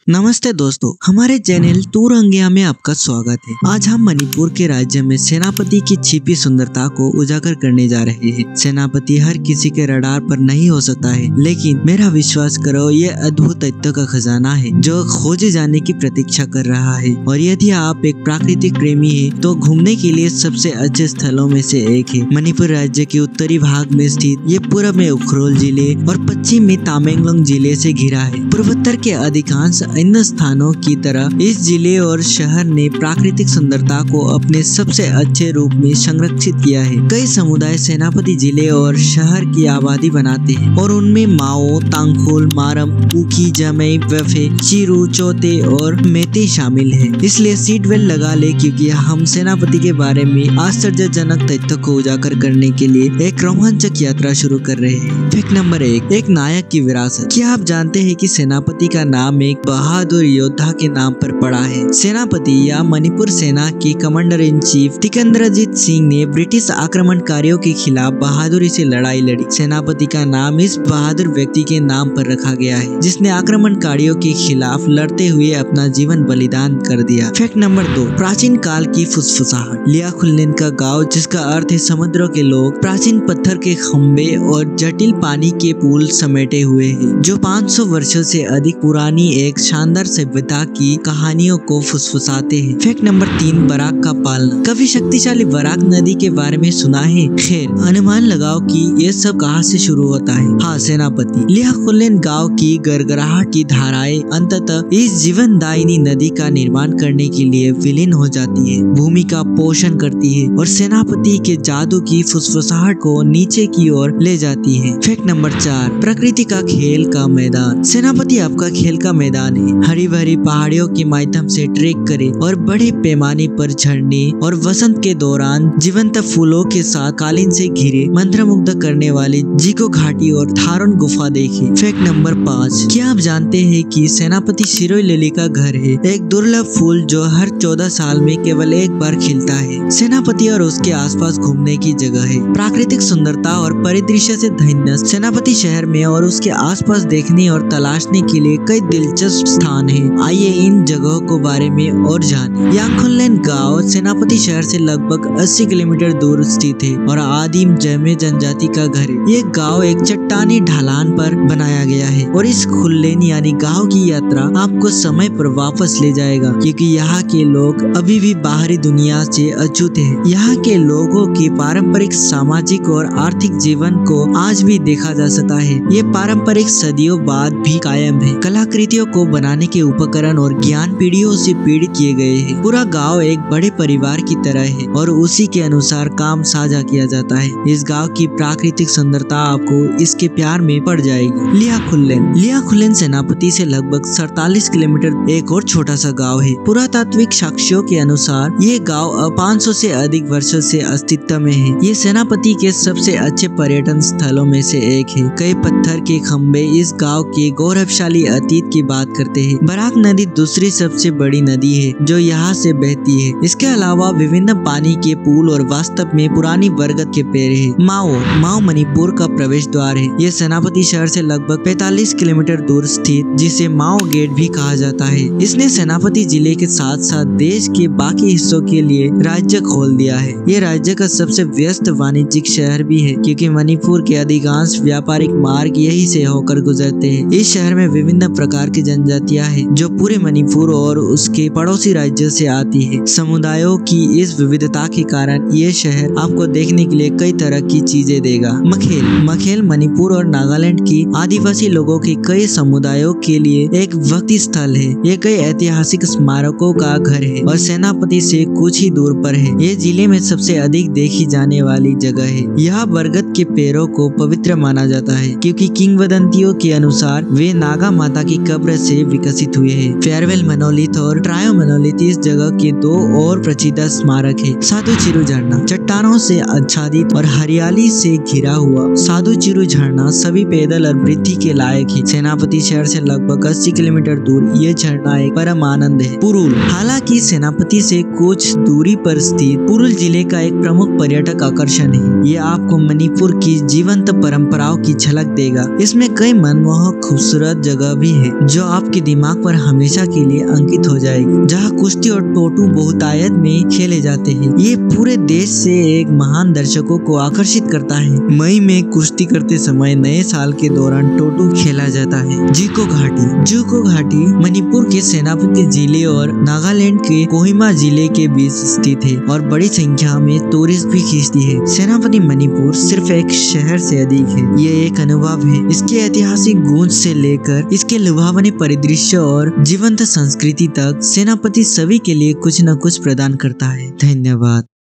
नमस्ते दोस्तों, हमारे चैनल तुरंगिया में आपका स्वागत है। आज हम मणिपुर के राज्य में सेनापति की छिपी सुंदरता को उजागर करने जा रहे हैं। सेनापति हर किसी के रडार पर नहीं हो सकता है, लेकिन मेरा विश्वास करो, ये अद्भुत तथ्यों का खजाना है जो खोजे जाने की प्रतीक्षा कर रहा है। और यदि आप एक प्राकृतिक प्रेमी हैं, तो घूमने के लिए सबसे अच्छे स्थलों में से एक है। मणिपुर राज्य के उत्तरी भाग में स्थित ये पूर्व में उखरुल जिले और पश्चिम में तमेंगलोंग जिले से घिरा है। पूर्वोत्तर के अधिकांश अन्य स्थानों की तरह इस जिले और शहर ने प्राकृतिक सुंदरता को अपने सबसे अच्छे रूप में संरक्षित किया है। कई समुदाय सेनापति जिले और शहर की आबादी बनाते हैं और उनमें माओ, तांगखुल, मारम, उकी, जमई, वेफे, चिरू, चौथे और मेते शामिल हैं। इसलिए सीट बेल्ट लगा ले, क्योंकि हम सेनापति के बारे में आश्चर्यजनक तथ्यों को उजागर करने के लिए एक रोमांचक यात्रा शुरू कर रहे हैं। फैक्ट नंबर 1, एक नायक की विरासत। क्या आप जानते हैं कि सेनापति का नाम एक बहादुर योद्धा के नाम पर पड़ा है? सेनापति या मणिपुर सेना के commander in chief Tikendrajit Singh ने ब्रिटिश आक्रमणकारियों के खिलाफ बहादुरी से लड़ाई लड़ी। सेनापति का नाम इस बहादुर व्यक्ति के नाम पर रखा गया है, जिसने आक्रमणकारियों के खिलाफ लड़ते हुए अपना जीवन बलिदान कर दिया। फैक्ट नंबर 2, प्राचीन काल की फुसफुसाहट। लियाखुल्लेन का गाँव, जिसका अर्थ है समुद्रों के लोग, प्राचीन पत्थर के खम्बे और जटिल पानी के पुल समेटे हुए है, जो 500 वर्षों से अधिक पुरानी एक शानदार सभ्यता की कहानियों को फुसफुसाते हैं। फैक्ट नंबर 3, बराक का पालना। कभी शक्तिशाली बराक नदी के बारे में सुना है? खैर, अनुमान लगाओ कि ये सब कहाँ से शुरू होता है। हाँ, सेनापति। लियाखुल्लेन गांव की गड़गड़ाहट की धाराएं अंततः इस जीवनदायिनी नदी का निर्माण करने के लिए विलीन हो जाती है, भूमि का पोषण करती है और सेनापति के जादू की फुसफुसाहट को नीचे की ओर ले जाती है। फैक्ट नंबर 4, प्रकृति का खेल का मैदान। सेनापति आपका खेल का मैदान है। हरी भरी पहाड़ियों के माध्यम से ट्रेक करें और बड़े पैमाने पर झरने और वसंत के दौरान जीवंत फूलों के साथ कालीन से घिरे मंत्रमुग्ध करने वाली जीको घाटी और थारुन गुफा देखें। फैक्ट नंबर 5, क्या आप जानते हैं कि सेनापति सिरोई लिली का घर है, एक दुर्लभ फूल जो हर 14 साल में केवल एक बार खिलता है। सेनापति और उसके आसपास घूमने की जगह है। प्राकृतिक सुंदरता और परिदृश्य से धन्य सेनापति शहर में और उसके आसपास देखने और तलाशने के लिए कई दिलचस्प स्थान है। आइए इन जगहों को बारे में और जाने। यांगखुल्लेन गांव सेनापति शहर से लगभग 80 किलोमीटर दूर स्थित है और आदिम जमे जनजाति का घर है। ये गांव एक चट्टानी ढलान पर बनाया गया है और इस खुल्लेन यानी गांव की यात्रा आपको समय पर वापस ले जाएगा, क्योंकि यहाँ के लोग अभी भी बाहरी दुनिया से अछूते हैं। यहाँ के लोगों के पारंपरिक सामाजिक और आर्थिक जीवन को आज भी देखा जा सकता है। ये पारंपरिक सदियों बाद भी कायम है। कलाकृतियों को बनाने के उपकरण और ज्ञान पीढ़ियों से पीढ़ित किए गए हैं। पूरा गांव एक बड़े परिवार की तरह है और उसी के अनुसार काम साझा किया जाता है। इस गांव की प्राकृतिक सुंदरता आपको इसके प्यार में पड़ जाएगी। लियाखुल्लेन सेनापति से लगभग 47 किलोमीटर एक और छोटा सा गांव है। पुरातात्विक साक्ष्यों के अनुसार ये गांव अब 500 से अधिक वर्षों से अस्तित्व में है। ये सेनापति के सबसे अच्छे पर्यटन स्थलों में से एक है। कई पत्थर के खम्बे इस गाँव के गौरवशाली अतीत की बात करते हैं। बराक नदी दूसरी सबसे बड़ी नदी है जो यहाँ से बहती है। इसके अलावा विभिन्न पानी के पुल और वास्तव में पुरानी बरगद के पेड़ है। माओ मणिपुर का प्रवेश द्वार है। यह सेनापति शहर से लगभग 45 किलोमीटर दूर स्थित, जिसे माओ गेट भी कहा जाता है। इसने सेनापति जिले के साथ साथ देश के बाकी हिस्सों के लिए राज्य खोल दिया है। ये राज्य का सबसे व्यस्त वाणिज्यिक शहर भी है, क्योंकि मणिपुर के अधिकांश व्यापारिक मार्ग यही से होकर गुजरते हैं। इस शहर में विभिन्न प्रकार की जनजातियां हैं जो पूरे मणिपुर और उसके पड़ोसी राज्यों से आती है। समुदायों की इस विविधता के कारण ये शहर आपको देखने के लिए कई तरह की चीजें देगा। मखेल मणिपुर और नागालैंड की आदिवासी लोगों के कई समुदायों के लिए एक भक्ति स्थल है। ये कई ऐतिहासिक स्मारकों का घर है और सेनापति से कुछ ही दूर पर है। ये जिले में सबसे अधिक देखी जाने वाली जगह है। यहाँ बरगद के पेड़ों को पवित्र माना जाता है, क्योंकि किंवदंतियों के अनुसार वे नागा माता की कब्र से विकसित हुए हैं। फेयरवेल मनोलिथ और ट्रायो मनोलिथ इस जगह के दो और प्रसिद्ध स्मारक है। साधु चिरू झरना, चट्टानों से आच्छादित और हरियाली से घिरा हुआ साधु चिरू झरना झरना सभी पैदल और वृद्धि के लायक है। सेनापति शहर से लगभग 80 किलोमीटर दूर ये झरना एक परम आनंद है। पुरुल, हालांकि सेनापति से कुछ दूरी पर स्थित पुरुल जिले का एक प्रमुख पर्यटक आकर्षण है। ये आपको मणिपुर की जीवंत परंपराओं की झलक देगा। इसमें कई मनमोहक खूबसूरत जगह भी है जो आपके दिमाग पर हमेशा के लिए अंकित हो जाएगी, जहाँ कुश्ती और टोटू बहुतायत में खेले जाते हैं। ये पूरे देश से एक महान दर्शकों को आकर्षित करता है। मई में कुश्ती करते समय नए साल के दौरान टोटू खेला जाता है। जुको घाटी मणिपुर के सेनापति जिले और नागालैंड के कोहिमा जिले के बीच स्थित है और बड़ी संख्या में टूरिस्ट भी खींचती है। सेनापति मणिपुर सिर्फ एक शहर से अधिक है, ये एक अनुभव है। इसके ऐतिहासिक गूंज से लेकर इसके लुभावने परिदृश्य और जीवंत संस्कृति तक सेनापति सभी के लिए कुछ न कुछ प्रदान करता है। धन्यवाद।